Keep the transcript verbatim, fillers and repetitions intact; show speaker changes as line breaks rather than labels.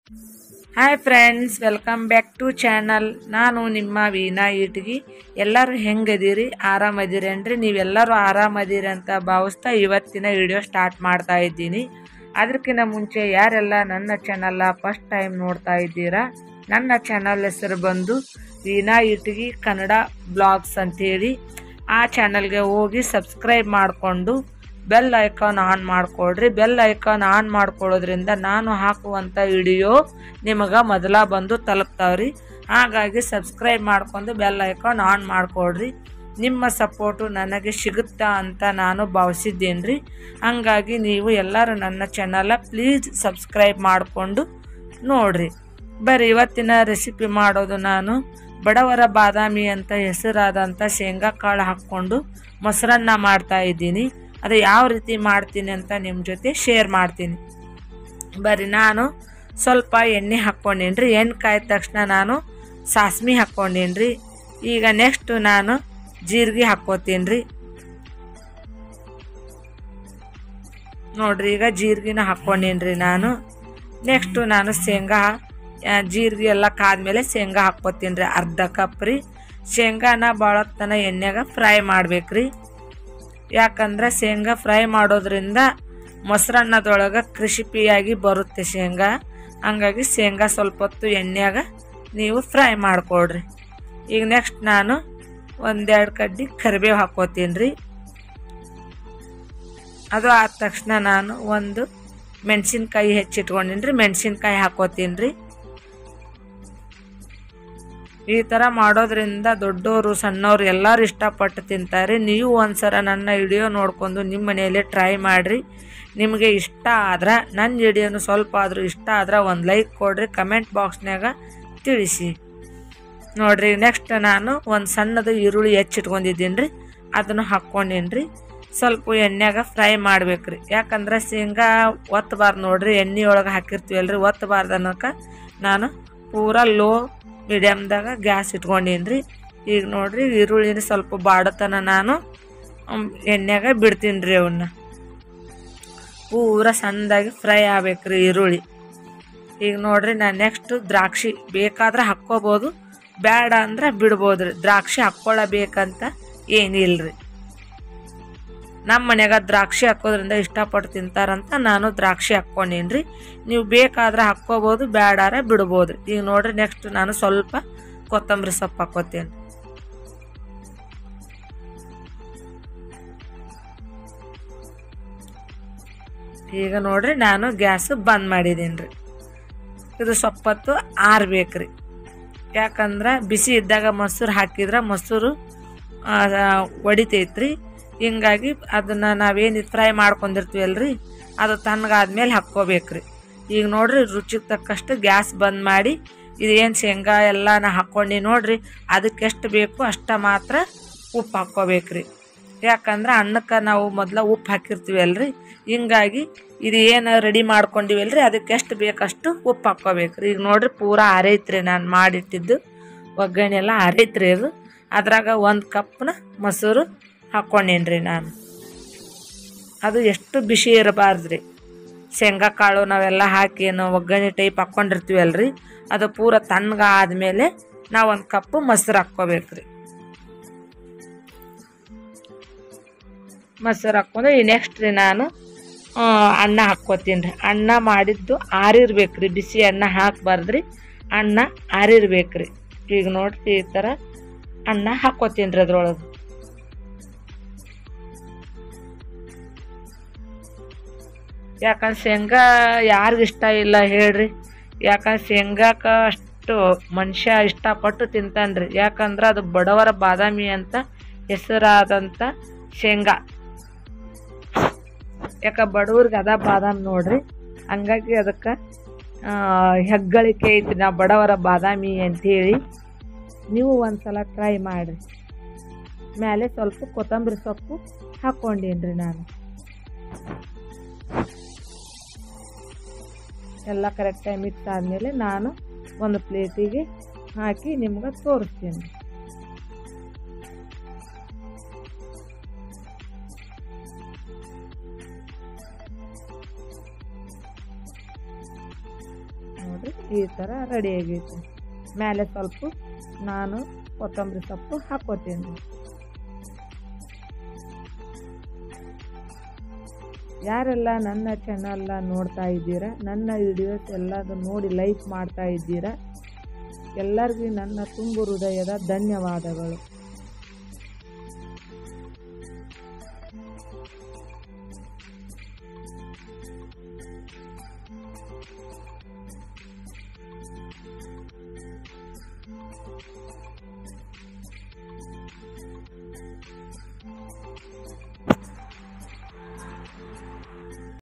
Hi friends, welcome back to channel. ನಾನು ನಿಮ್ಮ ವೀಣಾ ಇಟ್ಗಿ. ಎಲ್ಲರೂ ಹೆಂಗದಿರಿ? ಆರಾಮದಿರೇನ್ರಿ? ನೀವೆಲ್ಲರೂ ಆರಾಮದಿರಿ ಅಂತ ಭಾವಿಸ್ತಾ ಇವತ್ತಿನ ವಿಡಿಯೋ ಸ್ಟಾರ್ಟ್ ಮಾಡ್ತಾ ಇದ್ದೀನಿ. ಅದಕ್ಕಿಂತ ಮುಂಚೆ ಯಾರೆಲ್ಲ ನನ್ನ ಚಾನಲ್ನ ಫಸ್ಟ್ ಟೈಮ್ ನೋಡ್ತಾ ಇದ್ದೀರಾ, ನನ್ನ ಚಾನಲ್ ಹೆಸರು ಬಂದು ವೀಣಾ ಇಟ್ಗಿ ಕನ್ನಡ ಬ್ಲಾಗ್ಸ್ ಅಂತೇಳಿ. ಆ ಚಾನಲ್ಗೆ ಹೋಗಿ ಸಬ್ಸ್ಕ್ರೈಬ್ ಮಾಡಿಕೊಂಡು ಬೆಲ್ ಐಕಾನ್ ಆನ್ ಮಾಡಿಕೊಡ್ರಿ. ಬೆಲ್ ಐಕಾನ್ ಆನ್ ಮಾಡ್ಕೊಳ್ಳೋದ್ರಿಂದ ನಾನು ಹಾಕುವಂಥ ವಿಡಿಯೋ ನಿಮಗೆ ಮೊದಲ ಬಂದು ತಲುಪ್ತಾವ್ರಿ. ಹಾಗಾಗಿ ಸಬ್ಸ್ಕ್ರೈಬ್ ಮಾಡ್ಕೊಂಡು ಬೆಲ್ ಐಕಾನ್ ಆನ್ ಮಾಡಿಕೊಡ್ರಿ. ನಿಮ್ಮ ಸಪೋರ್ಟು ನನಗೆ ಸಿಗುತ್ತಾ ಅಂತ ನಾನು ಭಾವಿಸಿದ್ದೇನೆ ರೀ. ಹಾಗಾಗಿ ನೀವು ಎಲ್ಲರೂ ನನ್ನ ಚಾನಲ್ ಪ್ಲೀಸ್ ಸಬ್ಸ್ಕ್ರೈಬ್ ಮಾಡಿಕೊಂಡು ನೋಡಿರಿ. ಬರೀ ಇವತ್ತಿನ ರೆಸಿಪಿ ಮಾಡೋದು ನಾನು ಬಡವರ ಬಾದಾಮಿ ಅಂತ ಹೆಸರಾದಂಥ ಶೇಂಗಾ ಕಾಳು ಹಾಕ್ಕೊಂಡು ಮೊಸರನ್ನ ಮಾಡ್ತಾ ಇದ್ದೀನಿ. ಅದು ಯಾವ ರೀತಿ ಮಾಡ್ತೀನಿ ಅಂತ ನಿಮ್ಮ ಜೊತೆ ಶೇರ್ ಮಾಡ್ತೀನಿ. ಬರೀ ನಾನು ಸ್ವಲ್ಪ ಎಣ್ಣೆ ಹಾಕ್ಕೊಂಡೇನಿ ರೀ. ಎಣ್ಣೆ ಕಾಯ್ದ ತಕ್ಷಣ ನಾನು ಸಾಸ್ಮಿ ಹಾಕ್ಕೊಂಡೇನಿ ರೀ. ಈಗ ನೆಕ್ಸ್ಟು ನಾನು ಜೀರಿಗೆ ಹಾಕ್ಕೋತೀನಿ ರೀ. ನೋಡ್ರಿ, ಈಗ ಜೀರಿಗೆನ ಹಾಕ್ಕೊಂಡೇನಿ ರೀ ನಾನು. ನೆಕ್ಸ್ಟು ನಾನು ಶೇಂಗಾ ಜೀರಿಗೆ ಎಲ್ಲ ಕಾದ್ಮೇಲೆ ಶೇಂಗಾ ಹಾಕ್ಕೋತೀನಿ ರೀ. ಅರ್ಧ ಕಪ್ ರೀ. ಶೇಂಗಾನ ಭಾಳತ್ತನ ಎಣ್ಣೆಗೆ ಫ್ರೈ ಮಾಡ್ಬೇಕ್ರಿ. ಯಾಕಂದ್ರೆ ಶೇಂಗಾ ಫ್ರೈ ಮಾಡೋದ್ರಿಂದ ಮೊಸರನ್ನದೊಳಗೆ ಕ್ರಿಸ್ಪಿಯಾಗಿ ಬರುತ್ತೆ ಶೇಂಗಾ. ಹಂಗಾಗಿ ಶೇಂಗಾ ಸ್ವಲ್ಪ ಹೊತ್ತು ಎಣ್ಣೆಯಾಗ ನೀವು ಫ್ರೈ ಮಾಡಿಕೊಡ್ರಿ. ಈಗ ನೆಕ್ಸ್ಟ್ ನಾನು ಒಂದೆರಡು ಕಡ್ಡಿ ಕರಿಬೇವು ಹಾಕ್ಕೋತೀನಿ ರೀ. ಅದು ಆದ ತಕ್ಷಣ ನಾನು ಒಂದು ಮೆಣಸಿನ್ಕಾಯಿ ಹೆಚ್ಚಿಟ್ಕೊಂಡಿನಿ ರೀ. ಮೆಣಸಿನ್ಕಾಯಿ ಹಾಕ್ಕೋತೀನಿ ರೀ. ಈ ಥರ ಮಾಡೋದ್ರಿಂದ ದೊಡ್ಡವರು ಸಣ್ಣವ್ರು ಎಲ್ಲರೂ ಇಷ್ಟಪಟ್ಟು ತಿಂತಾರೆ. ನೀವು ಒಂದ್ಸಲ ನನ್ನ ವಿಡಿಯೋ ನೋಡ್ಕೊಂಡು ನಿಮ್ಮ ಮನೆಯಲ್ಲೇ ಟ್ರೈ ಮಾಡಿರಿ. ನಿಮಗೆ ಇಷ್ಟ ಆದ್ರೆ, ನನ್ನ ವಿಡಿಯೋನು ಸ್ವಲ್ಪ ಆದರೂ ಇಷ್ಟ ಆದ್ರೆ ಒಂದು ಲೈಕ್ ಕೊಡ್ರಿ. ಕಮೆಂಟ್ ಬಾಕ್ಸ್ನಾಗ ತಿಳಿಸಿ. ನೋಡಿರಿ, ನೆಕ್ಸ್ಟ್ ನಾನು ಒಂದು ಸಣ್ಣದು ಈರುಳ್ಳಿ ಹೆಚ್ಚಿಟ್ಕೊಂಡಿದ್ದೀನಿ ರೀ. ಅದನ್ನು ಹಾಕ್ಕೊಂಡೀನಿ ರೀ. ಸ್ವಲ್ಪ ಎಣ್ಣೆಗೆ ಫ್ರೈ ಮಾಡ್ಬೇಕ್ರಿ. ಯಾಕಂದ್ರೆ ಶೇಂಗಾ ಒತ್ತಬಾರ್ದು ನೋಡ್ರಿ. ಎಣ್ಣೆ ಒಳಗೆ ಹಾಕಿರ್ತೀವಲ್ರಿ, ಒತ್ತಬಾರ್ದು ಅನ್ನೋಕೆ ನಾನು ಪೂರಾ ಲೋ ಮೀಡಿಯಮ್ದಾಗ ಗ್ಯಾಸ್ ಇಟ್ಕೊಂಡೀನಿ ರೀ. ಈಗ ನೋಡಿರಿ, ಈರುಳ್ಳಿನ ಸ್ವಲ್ಪ ಬಾಡತನ ನಾನು ಎಣ್ಣೆಗೆ ಬಿಡ್ತೀನಿ ರೀ. ಅವನ್ನ ಪೂರ ಸಣ್ಣದಾಗಿ ಫ್ರೈ ಆಗ್ಬೇಕ್ರಿ ಈರುಳ್ಳಿ. ಈಗ ನೋಡಿರಿ, ನಾನು ನೆಕ್ಸ್ಟು ದ್ರಾಕ್ಷಿ ಬೇಕಾದ್ರೆ ಹಾಕ್ಕೋಬೋದು, ಬೇಡ ಅಂದ್ರೆ ಬಿಡ್ಬೋದು ರೀ. ದ್ರಾಕ್ಷಿ ಹಾಕ್ಕೊಳ್ಳಬೇಕಂತ ಏನಿಲ್ಲ ರೀ. ನಮ್ಮ ಮನ್ಯಾಗ ದ್ರಾಕ್ಷಿ ಹಾಕೋದ್ರಿಂದ ಇಷ್ಟಪಟ್ಟು ತಿಂತಾರಂತ ನಾನು ದ್ರಾಕ್ಷಿ ಹಾಕ್ಕೊಂಡೀನಿ ರೀ. ನೀವು ಬೇಕಾದ್ರೆ ಹಾಕ್ಕೋಬೋದು, ಬೇಡಾರ ಬಿಡ್ಬೋದು ರೀ. ಈಗ ನೋಡಿರಿ, ನೆಕ್ಸ್ಟ್ ನಾನು ಸ್ವಲ್ಪ ಕೊತ್ತಂಬರಿ ಸೊಪ್ಪು ಹಾಕ್ಕೋತೀನಿ. ಈಗ ನೋಡಿರಿ, ನಾನು ಗ್ಯಾಸ್ ಬಂದ್ ಮಾಡಿದ್ದೀನಿ ರೀ. ಇದು ಸೊಪ್ಪತ್ತು ಆರ್ಬೇಕ್ರಿ. ಯಾಕಂದ್ರೆ ಬಿಸಿ ಇದ್ದಾಗ ಮೊಸರು ಹಾಕಿದ್ರೆ ಮೊಸರು ಒಡಿತೈತ್ರಿ. ಹಿಂಗಾಗಿ ಅದನ್ನು ನಾವೇನು ಫ್ರೈ ಮಾಡ್ಕೊಂಡಿರ್ತೀವಲ್ರಿ, ಅದು ತಣ್ಣಗಾದ್ಮೇಲೆ ಹಾಕ್ಕೋಬೇಕ್ರಿ. ಈಗ ನೋಡ್ರಿ, ರುಚಿಗೆ ತಕ್ಕಷ್ಟು ಗ್ಯಾಸ್ ಬಂದ್ ಮಾಡಿ ಇದೇನು ಶೇಂಗಾ ಎಲ್ಲ ನಾ ಹಾಕ್ಕೊಂಡು ನೋಡ್ರಿ, ಅದಕ್ಕೆ ಎಷ್ಟು ಬೇಕು ಅಷ್ಟ ಮಾತ್ರ ಉಪ್ಪು ಹಾಕ್ಕೋಬೇಕ್ರಿ. ಯಾಕಂದ್ರೆ ಅನ್ನಕ್ಕೆ ನಾವು ಮೊದಲ ಉಪ್ಪು ಹಾಕಿರ್ತೀವಲ್ರಿ, ಹಿಂಗಾಗಿ ಇದು ಏನು ರೆಡಿ ಮಾಡ್ಕೊಂಡಿವಲ್ರಿ, ಅದಕ್ಕೆ ಎಷ್ಟು ಬೇಕಷ್ಟು ಉಪ್ಪು ಹಾಕ್ಕೋಬೇಕ್ರಿ. ಈಗ ನೋಡ್ರಿ, ಪೂರಾ ಆರೈತ್ರಿ. ನಾನು ಮಾಡಿಟ್ಟಿದ್ದು ಒಗ್ಗರಣೆ ಎಲ್ಲ ಆರೈತ್ರಿ. ಅದು ಅದ್ರಾಗ ಒಂದು ಕಪ್ನ ಮೊಸರು ಹಾಕ್ಕೊಂಡೇನಿ ರೀ ನಾನು. ಅದು ಎಷ್ಟು ಬಿಸಿ ಇರಬಾರ್ದು ರೀ. ಶೇಂಗಾ ಕಾಳು ನಾವೆಲ್ಲ ಹಾಕಿ ಏನು ಒಗ್ಗರಣೆ ಟೈಪ್ ಹಾಕ್ಕೊಂಡಿರ್ತೀವಲ್ರಿ, ಅದು ಪೂರ ತಣ್ಣಗೆ ಆದಮೇಲೆ ನಾವು ಒಂದು ಕಪ್ಪು ಮೊಸರು ಹಾಕ್ಕೋಬೇಕು ರೀ. ಮೊಸರು ಹಾಕ್ಕೊಂಡು ಈ ನೆಕ್ಸ್ಟ್ ರೀ ನಾನು ಅನ್ನ ಹಾಕ್ಕೋತೀನಿ ರೀ. ಅನ್ನ ಮಾಡಿದ್ದು ಆರಿರ್ಬೇಕು ರೀ. ಬಿಸಿ ಅನ್ನ ಹಾಕಬಾರ್ದು ರೀ. ಅನ್ನ ಆರಿರ್ಬೇಕು ರೀ. ಈಗ ನೋಡ್ರಿ, ಈ ಥರ ಅನ್ನ ಹಾಕ್ಕೋತೀನಿ ರೀ ಅದ್ರೊಳಗೆ. ಯಾಕಂದ್ರೆ ಶೇಂಗಾ ಯಾರಿಗೂ ಇಷ್ಟ ಇಲ್ಲ ಹೇಳ್ರಿ. ಯಾಕಂದ್ರೆ ಶೇಂಗಾಕ ಅಷ್ಟು ಮನುಷ್ಯ ಇಷ್ಟಪಟ್ಟು ತಿಂತಾನ್ರಿ. ಯಾಕಂದ್ರೆ ಅದು ಬಡವರ ಬಾದಾಮಿ ಅಂತ ಹೆಸರಾದಂಥ ಶೇಂಗಾ. ಯಾಕೆ ಬಡವ್ರಿಗೆ ಅದ ಬಾದಾಮಿ ನೋಡ್ರಿ. ಹಂಗಾಗಿ ಅದಕ್ಕೆ ಹೆಗ್ಗಳಿಕೆ ಐತಿ, ನಾ ಬಡವರ ಬಾದಾಮಿ ಅಂಥೇಳಿ. ನೀವು ಒಂದ್ಸಲ ಟ್ರೈ ಮಾಡಿರಿ. ಮೇಲೆ ಸ್ವಲ್ಪ ಕೊತ್ತಂಬರಿ ಸೊಪ್ಪು ಹಾಕ್ಕೊಂಡೀನಿ ರೀ ನಾನು. ಎಲ್ಲ ಕರೆಕ್ಟಾಗಿ ಮಿಕ್ಸ್ ಆದಮೇಲೆ ನಾನು ಒಂದು ಪ್ಲೇಟಿಗೆ ಹಾಕಿ ನಿಮ್ಗೆ ತೋರಿಸ್ತೀನಿ. ನೋಡಿರಿ, ನೋಡಿರಿ ಈ ಥರ ರೆಡಿ ಆಗೈತೆ. ಮೇಲೆ ಸ್ವಲ್ಪ ನಾನು ಕೊತ್ತಂಬರಿ ಸೊಪ್ಪು ಹಾಕ್ಕೋತೀನಿ. ಯಾರೆಲ್ಲ ನನ್ನ ಚಾನಲ್ನ ನೋಡ್ತಾ ಇದ್ದೀರಾ, ನನ್ನ ವಿಡಿಯೋಸ್ ಎಲ್ಲದು ನೋಡಿ ಲೈಕ್ ಮಾಡ್ತಾ ಇದ್ದೀರಾ, ಎಲ್ಲರಿಗೂ ನನ್ನ ತುಂಬು ಹೃದಯದ ಧನ್ಯವಾದಗಳು.